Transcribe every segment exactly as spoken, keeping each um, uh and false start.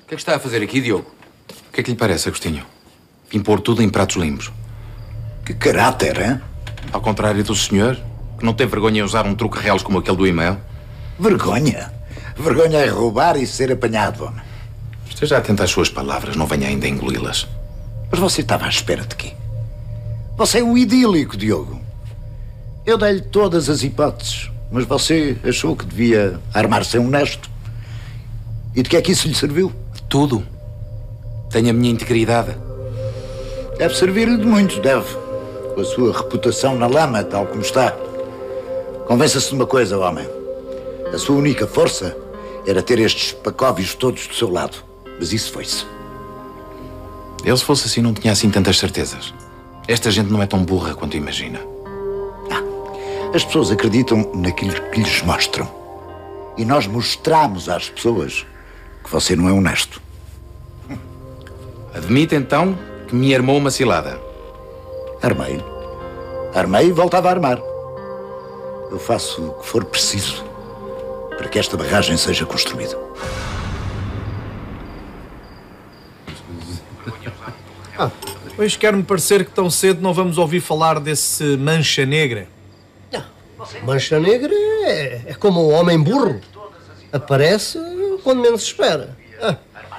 que é que está a fazer aqui, Diogo? O que é que lhe parece, Agostinho? Impor tudo em pratos limpos. Que caráter, hein? Ao contrário do senhor, que não tem vergonha em usar um truque real como aquele do e-mail. Vergonha? Vergonha é roubar e ser apanhado, homem. Esteja atento às suas palavras, não venha ainda a engoli-las. Mas você estava à espera de quê? Você é um idílico, Diogo. Eu dei-lhe todas as hipóteses, mas você achou que devia armar-se honesto. E de que é que isso lhe serviu? Tudo. Tenho a minha integridade. Deve servir-lhe de muito, deve. Com a sua reputação na lama, tal como está. Convença-se de uma coisa, homem. A sua única força era ter estes pacóvios todos do seu lado. Mas isso foi-se. Ele, se fosse assim, não tinha assim tantas certezas. Esta gente não é tão burra quanto imagina. Ah, as pessoas acreditam naquilo que lhes mostram. E nós mostramos às pessoas que você não é honesto. Admite, então, que me armou uma cilada. Armei. Armei e voltava a armar. Eu faço o que for preciso para que esta barragem seja construída. Ah, pois quer-me parecer que tão cedo não vamos ouvir falar desse Mancha Negra. Não. Mancha Negra é, é como um homem burro. Aparece quando menos se espera. Ah.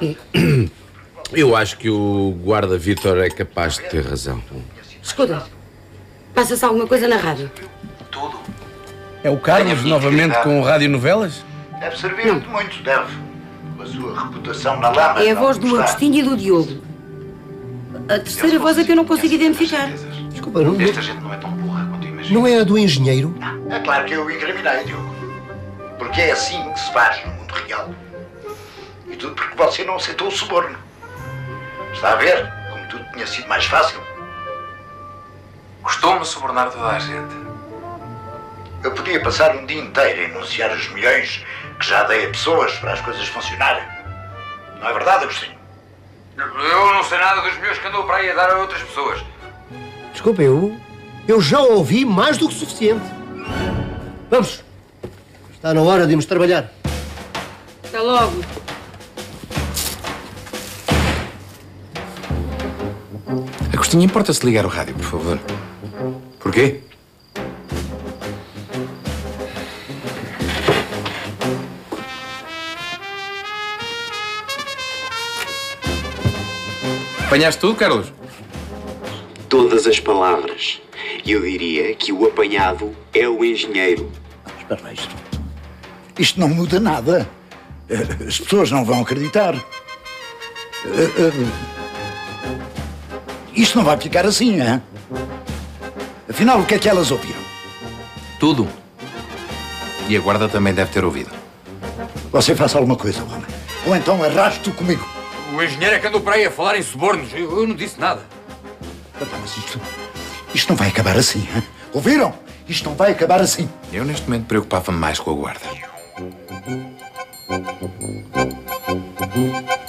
Eu acho que o guarda Vítor é capaz de ter razão. Escuta, passa-se alguma coisa na rádio? Tudo. É o Carlos novamente com radionovelas? Deve servir de muito, deve. Com a sua reputação na lama. É a voz do Agostinho e do Diogo. A terceira voz é que eu não consigo identificar. Desculpa, não, Esta gente não é tão burra quanto imagina. não é a do engenheiro? É claro que eu o incriminei, Diogo. Porque é assim que se faz no mundo real. E tudo porque você não aceitou o suborno. Está a ver como tudo tinha sido mais fácil? Costumo subornar toda a gente. Eu podia passar um dia inteiro a enunciar os milhões que já dei a pessoas para as coisas funcionarem. Não é verdade, Agostinho? Eu não sei nada dos meus que andou para aí a dar a outras pessoas. Desculpa, eu, eu já ouvi mais do que suficiente. Vamos. Está na hora de irmos trabalhar. Até logo. Agostinho, importa-se ligar o rádio, por favor? Porquê? Apanhaste tudo, Carlos? Todas as palavras. Eu diria que o apanhado é o engenheiro. Espera lá, isto. Isto não muda nada. As pessoas não vão acreditar. Isto não vai ficar assim, hein? Afinal, o que é que elas ouviram? Tudo. E a guarda também deve ter ouvido. Você faça alguma coisa, homem. Ou então arraste-o comigo. O engenheiro é que andou para aí a falar em subornos. Eu, eu não disse nada. Mas isto, isto não vai acabar assim, hein? Ouviram? Isto não vai acabar assim. Eu, neste momento, preocupava-me mais com a guarda.